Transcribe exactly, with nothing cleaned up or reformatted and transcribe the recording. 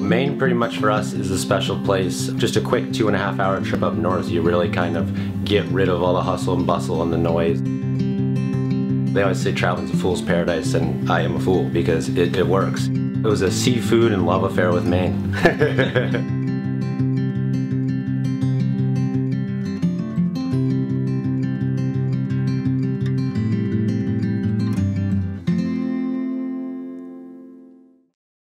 Maine pretty much for us is a special place. Just a quick two and a half hour trip up north, you really kind of get rid of all the hustle and bustle and the noise. They always say traveling's a fool's paradise, and I am a fool because it, it works. It was a seafood and love affair with Maine.